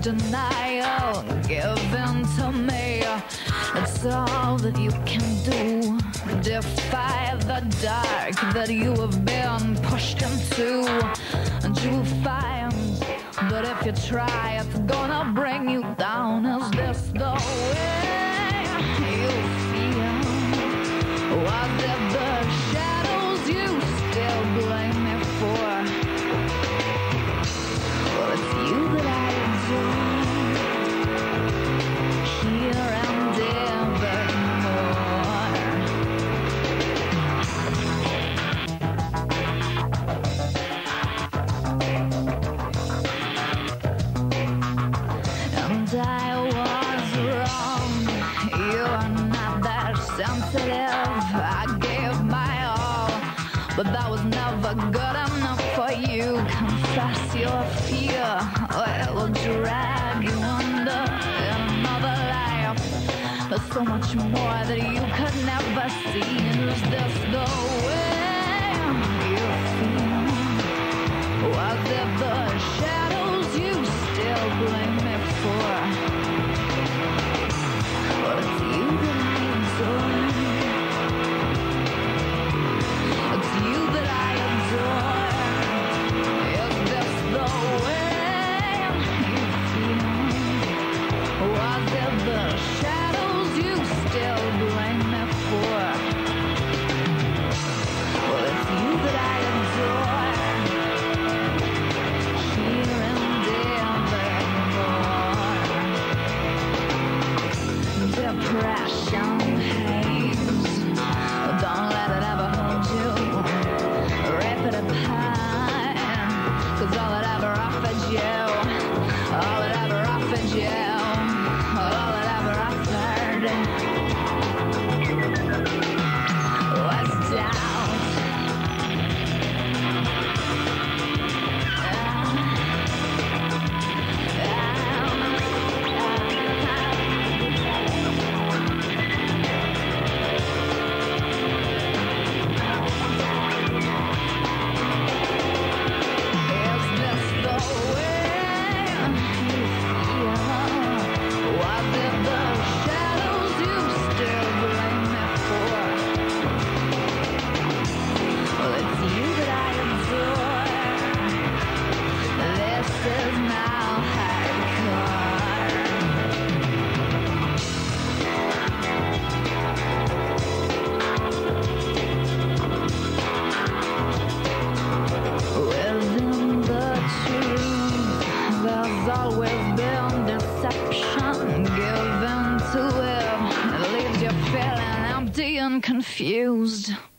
denial. Give in to me, it's all that you can do. Defy the dark that you have been pushed into, and you'll find that if you try, it's gonna bring you down. Is this the way you feel? Was it the shadows you still blame me for? Well, it's you that I adore, here and evermore. And I was wrong, you are not that sensitive. I gave my all, but that was never good enough for you. Confess your fear, or it will drag you under in another life. There's so much more that you could never see. Is this the way you feel? Was it the shadows you still blame me for? Well, it's you that I adore. It's you that I adore. Is this the way you feel? Was it the shadows you still blame me for? Well, it's you that I adore, here and evermore. Depression haze, don't let it ever hold you. Rip it apart, 'cause all it ever offered you, all it ever offered you, all it ever offered was doubt. Is this the way you feel? Was it the shadows you still blame me for? Well, it's you that I adore. This is now hardcore. Within the truth, there's always been deception. Give in to it, it leaves you feeling empty and confused.